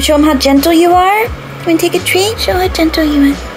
show him how gentle you are? Can we take a treat? Show how gentle you are.